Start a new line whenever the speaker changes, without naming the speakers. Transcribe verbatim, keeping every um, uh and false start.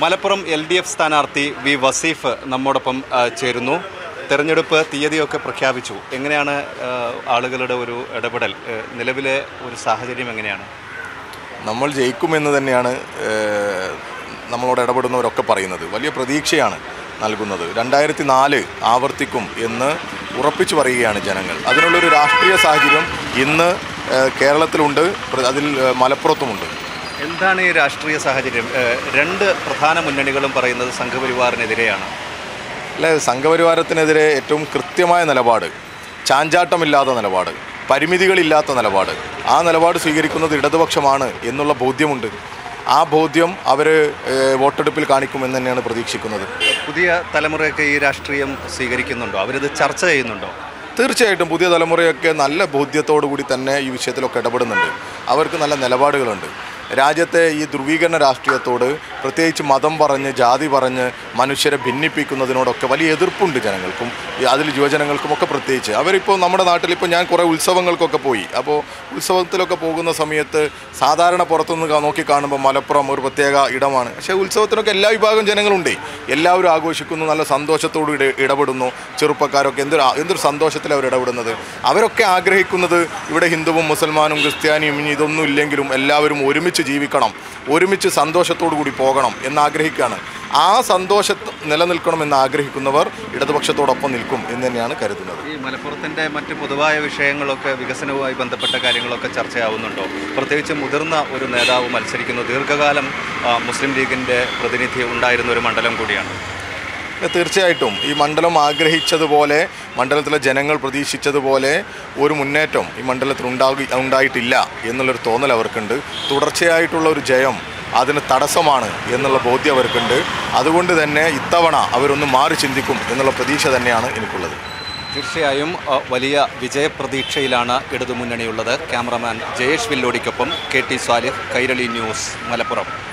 Malappuram L D F സ്ഥാനാർത്ഥി V Vaseef നമ്മോടൊപ്പം ചേരുന്നു. തെരഞ്ഞെടുപ്പ് തീയതിയൊക്കെ പ്രഖ്യാപിച്ചു. എങ്ങനെയാണ് ആളുകളുടെ ഒരു ഇടപെടൽ? നിലവിലെ ഒരു സാഹചര്യം എങ്ങനെയാണ്?
നമ്മൾ ജയിക്കുമെന്ന് തന്നെയാണ് നമ്മളോട് ഇടപെടുന്നവരൊക്കെ പറയുന്നത്. വലിയ പ്രതീക്ഷയാണ് നൽകുന്നത്. രണ്ടായിരത്തി നാല് ആവർത്തിക്കും എന്ന് ഉറപ്പിച്ചു പറയുകയാണ് ജനങ്ങൾ. അതിനുള്ളൊരു രാഷ്ട്രീയ സാഹചര്യം ഇന്ന് കേരളത്തിലുണ്ട്, അതിൽ മലപ്പുറത്തുമുണ്ട്.
എന്താണ് ഈ രാഷ്ട്രീയ സാഹചര്യം? രണ്ട് പ്രധാന മുന്നണികളും പറയുന്നത് സംഘപരിവാറിനെതിരെയാണ്.
അല്ലെ, സംഘപരിവാരത്തിനെതിരെ ഏറ്റവും കൃത്യമായ നിലപാട്, ചാഞ്ചാട്ടമില്ലാത്ത നിലപാട്, പരിമിതികളില്ലാത്ത നിലപാട്, ആ നിലപാട് സ്വീകരിക്കുന്നത് ഇടതുപക്ഷമാണ് എന്നുള്ള ബോധ്യമുണ്ട്. ആ ബോധ്യം അവർ വോട്ടെടുപ്പിൽ കാണിക്കുമെന്ന് തന്നെയാണ് പ്രതീക്ഷിക്കുന്നത്.
പുതിയ തലമുറയൊക്കെ ഈ രാഷ്ട്രീയം സ്വീകരിക്കുന്നുണ്ടോ? അവരിത് ചർച്ച ചെയ്യുന്നുണ്ടോ?
തീർച്ചയായിട്ടും പുതിയ തലമുറയൊക്കെ നല്ല ബോധ്യത്തോടു കൂടി തന്നെ ഈ വിഷയത്തിലൊക്കെ ഇടപെടുന്നുണ്ട്. അവർക്ക് നല്ല നിലപാടുകളുണ്ട്. രാജ്യത്തെ ഈ ധ്രുവീകരണ രാഷ്ട്രീയത്തോട്, പ്രത്യേകിച്ച് മതം പറഞ്ഞ് ജാതി പറഞ്ഞ് മനുഷ്യരെ ഭിന്നിപ്പിക്കുന്നതിനോടൊക്കെ വലിയ എതിർപ്പുണ്ട് ജനങ്ങൾക്കും, അതിൽ യുവജനങ്ങൾക്കുമൊക്കെ. പ്രത്യേകിച്ച് അവരിപ്പോൾ നമ്മുടെ നാട്ടിലിപ്പോൾ ഞാൻ കുറേ ഉത്സവങ്ങൾക്കൊക്കെ പോയി. അപ്പോൾ ഉത്സവത്തിലൊക്കെ പോകുന്ന സമയത്ത് സാധാരണ പുറത്തുനിന്ന് നോക്കി കാണുമ്പോൾ മലപ്പുറം ഒരു പ്രത്യേക ഇടമാണ്. പക്ഷേ ഉത്സവത്തിനൊക്കെ എല്ലാ വിഭാഗം ജനങ്ങളുണ്ട്. എല്ലാവരും ആഘോഷിക്കുന്നു, നല്ല സന്തോഷത്തോട് ഇടപെടുന്നു. ചെറുപ്പക്കാരൊക്കെ എന്തൊരു എന്തൊരു സന്തോഷത്തിൽ അവർ ഇടപെടുന്നത്. അവരൊക്കെ ആഗ്രഹിക്കുന്നത് ഇവിടെ ഹിന്ദുവും മുസൽമാനും ക്രിസ്ത്യാനിയും ഇനി ഇതൊന്നും ഇല്ലെങ്കിലും എല്ലാവരും ഒരുമിച്ച് ജീവിക്കണം, ഒരുമിച്ച് സന്തോഷത്തോടു കൂടി പോകണം എന്നാഗ്രഹിക്കുകയാണ്. ആ സന്തോഷം നിലനിൽക്കണമെന്ന് ആഗ്രഹിക്കുന്നവർ ഇടതുപക്ഷത്തോടൊപ്പം നിൽക്കും എന്ന് തന്നെയാണ് കരുതുന്നത്.
ഈ മലപ്പുറത്തിൻ്റെ മറ്റ് പൊതുവായ വിഷയങ്ങളൊക്കെ, വികസനവുമായി ബന്ധപ്പെട്ട കാര്യങ്ങളൊക്കെ ചർച്ചയാവുന്നുണ്ടോ? പ്രത്യേകിച്ച് മുതിർന്ന ഒരു നേതാവ് മത്സരിക്കുന്നു. ദീർഘകാലം മുസ്ലിം ലീഗിൻ്റെ പ്രതിനിധി ഉണ്ടായിരുന്ന ഒരു മണ്ഡലം കൂടിയാണ്.
തീർച്ചയായിട്ടും ഈ മണ്ഡലം ആഗ്രഹിച്ചതുപോലെ, മണ്ഡലത്തിലെ ജനങ്ങൾ പ്രതീക്ഷിച്ചതുപോലെ ഒരു മുന്നേറ്റം ഈ മണ്ഡലത്തിൽ ഉണ്ടാകി ഉണ്ടായിട്ടില്ല എന്നുള്ളൊരു തോന്നൽ അവർക്കുണ്ട്. തുടർച്ചയായിട്ടുള്ള ഒരു ജയം അതിന് തടസ്സമാണ് എന്നുള്ള ബോധ്യം അവർക്കുണ്ട്. അതുകൊണ്ട് തന്നെ ഇത്തവണ അവരൊന്ന് മാറി ചിന്തിക്കും എന്നുള്ള പ്രതീക്ഷ തന്നെയാണ് എനിക്കുള്ളത്.
തീർച്ചയായും വലിയ വിജയപ്രതീക്ഷയിലാണ് ഇടതുമുന്നണിയുള്ളത്. ക്യാമറമാൻ ജയേഷ് വില്ലോടിക്കൊപ്പം K T Salih, Kairali news, Malappuram.